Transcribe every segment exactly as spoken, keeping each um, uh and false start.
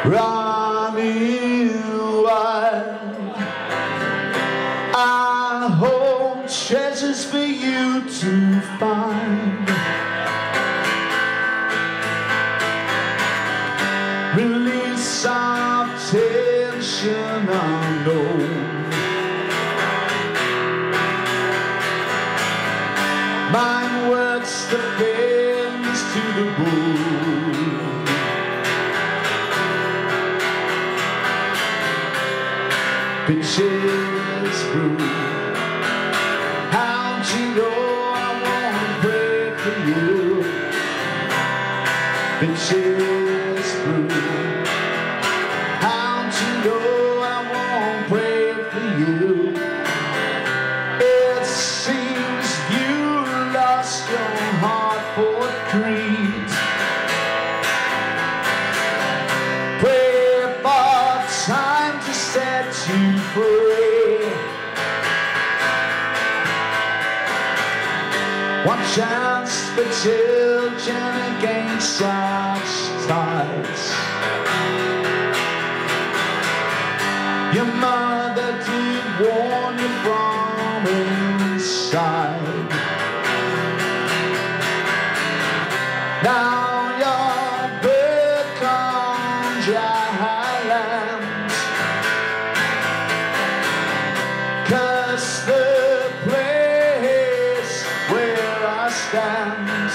running wild. I hold treasures for you to find. Release some tension unknown. Mind works the bends to the bone. Bitches brew. How'd you know I won't pray for you? Bitches brew. How'd you know I won't pray for you? It seems you lost your heart for creed. Pray for time to set you free. One chance for children against such tides. Your mother did warn you from inside. Now you're back on dry land, 'cause the place where I stand,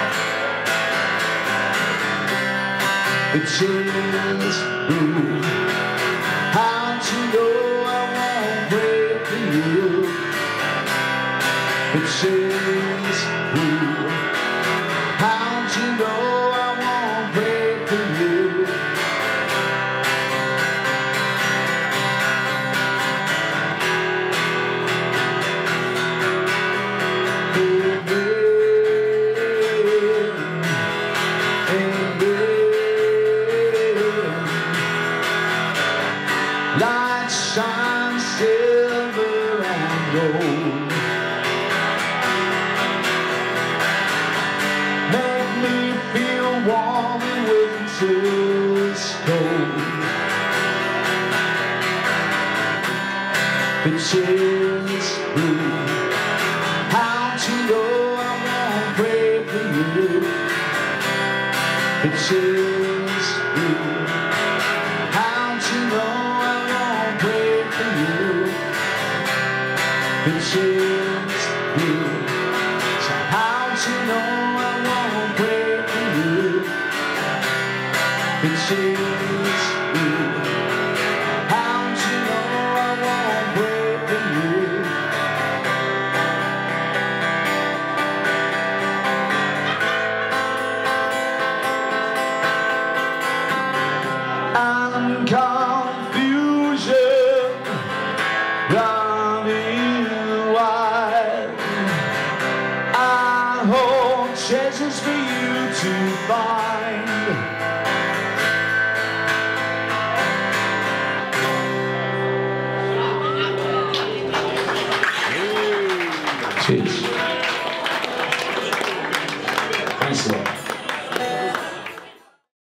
it is blue. How'd you know I won't pray for you? It is blue. How'd you know I won't pray for you? Light shines silver and gold. Make me feel warm in winter's cold. Bitches brew. How'd you know I won't pray for you? Bitches brew. How'd you know I won't pray for you? Bitches brew. So how'd you know I won't pray for you? Bitches brew. How'd you know I won't pray for you? And confusion running wild. I hold treasures for you to find. Cheers. Thanks a lot.